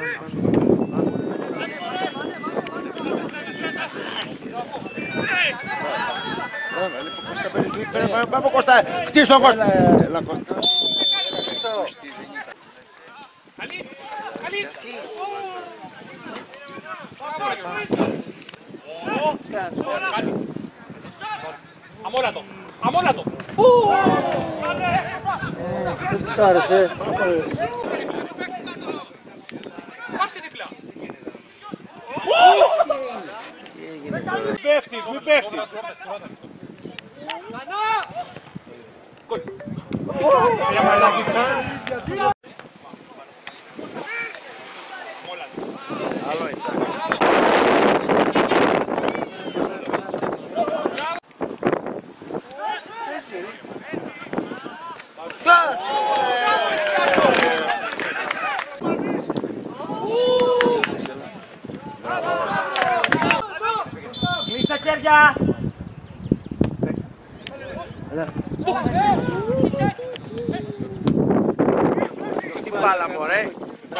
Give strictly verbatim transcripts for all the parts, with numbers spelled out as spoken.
Πάμε Κώστα, χτίσ' τον Κώστα. Έλα Κώστα. Καλή, καλή. Αμόλατο, αμόλατο. Δεν της άρεσε. Πάστε διπλά. Μην πέφτεις, μην πέφτεις. Για μαλάκιτσα. Άλλο ήταν. Κλείς τα χέρια! Τι μπάλα μωρέ.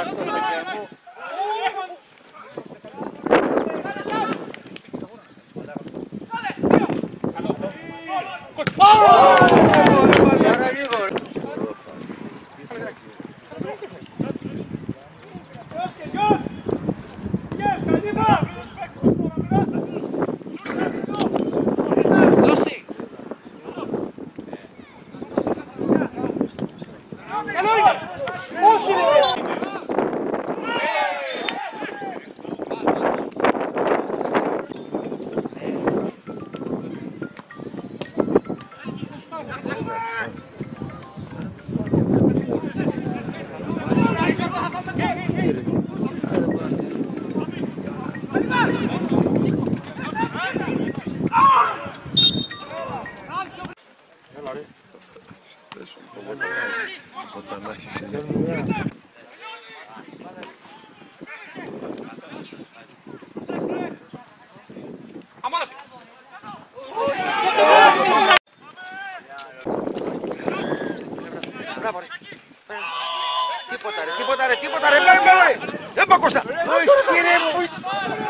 Τίποτα ρε, τίποτα ρε, τίποτα ρε, πάει, πάει! Δεν πάω Κώστα! Όχι ρε, πού είστε!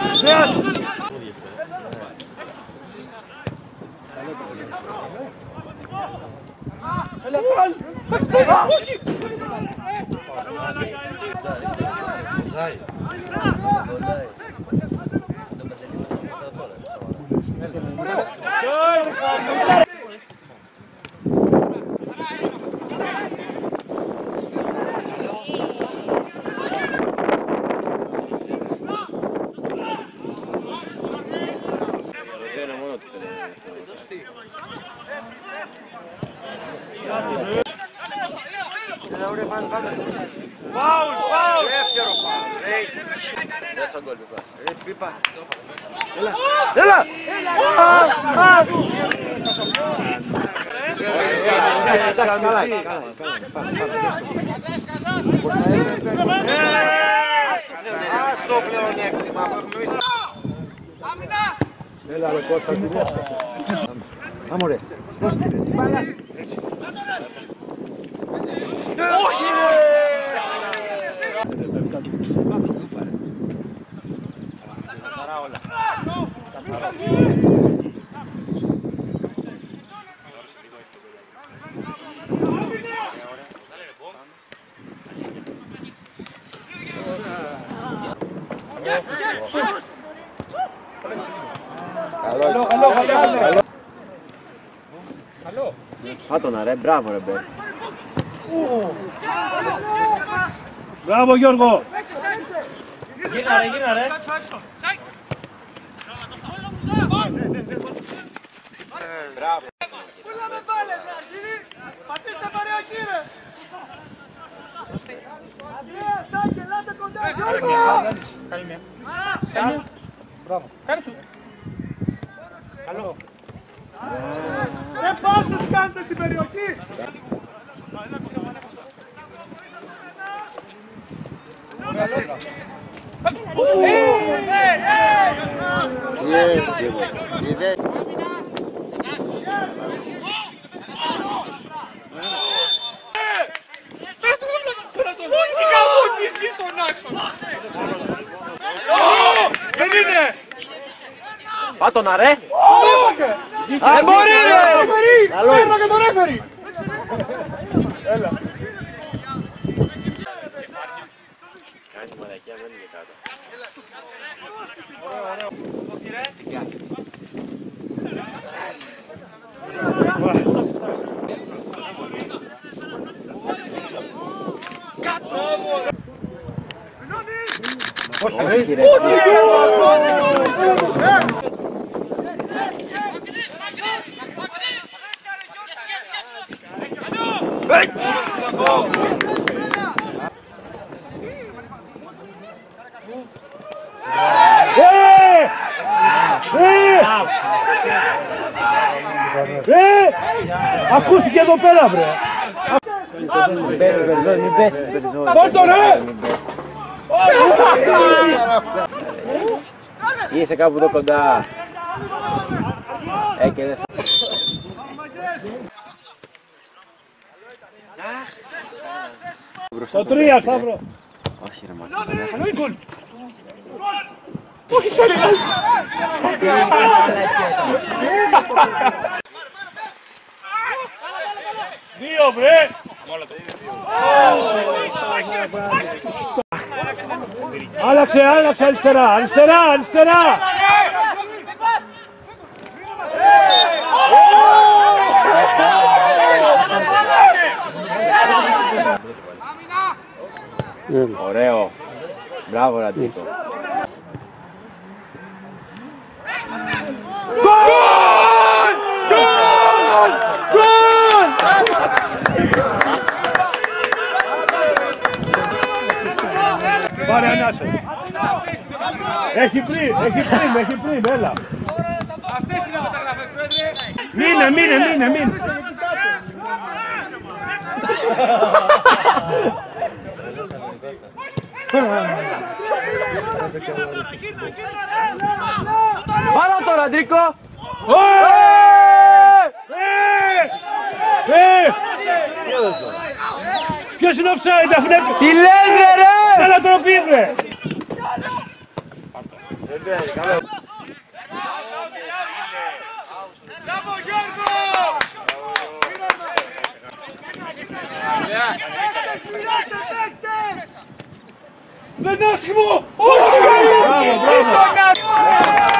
Έλα, πάλι! Όχι! Φάουλ, φάουλ! Δεύτερο φάουλ, ρε! Δες τον γκολ, Πιπάς. Ρε, Πιπά. Έλα! Έλα! Εντάξει, εντάξει, καλά, καλά. Ας το πλεονέκτημα που έχουμε εμείς. Έλα ρε Κώστα, τι λες. Άμορε, δώσ' τη ρε, την μπάλα. Όχι! Καθαρά όλα. Καλό, καλό, καλό. Καλό. Πάτωνα ρε, μπράβο ρε Μπέρ. Μπράβο Γιώργο. Γίνα ρε, γίνα ρε. Μπράβο. Πούλα με πάλες ρε Αργύρι. Πατήστε παρεακή ρε. Αντρέα, Σάκη, ελάτε κοντά. Γιώργο. Καλή μία. Καλή μία. Μπράβο. Κάνε σου. Καλό. Ρε πάσες κάνετε στην περιοχή. Είδε. Όχι καμπούτης στον άξονα. Πάτω να ρε! Δεν μπορεί ρε! Καλό είναι. Και τον ρέφερι. Έλα. Κάνει μαλακιά, μένει και κάτω. Όχι ρε! Ακούστηκε εδώ πέρα βρε! Μην πέσεις Μπερζόλη, μην πέσεις Μπερζόλη. Πάρ' το ρε! Μην πέσεις. Είσαι κάπου εδώ κοντά. Ε, και δεν θα... Το τρία Σταύρο! Όχι ρε μάνα. Δύο βρε! Άλλαξε, άλλαξε αριστερά, αριστερά, αριστερά! Ωραίο. Μπράβο Ραντίκο. Γκολ! Γκολ! Γκολ! Πάρε ανάσα. Έχει πριν, έχει πριν, έχει πριν, έλα. Αυτές είναι οι μεταγραφές, πρόεδρε. Μείνε, μείνε, μείνε, μείνε. Πάρω το Ραντίκο! Ποιος είναι offside, αφού είναι... Τι λες ρε ρε! Έλα τον πει ρε! Μπράβο Γιώργο! Δεν είναι άσχημο! Όχι! Μπράβο, μπράβο!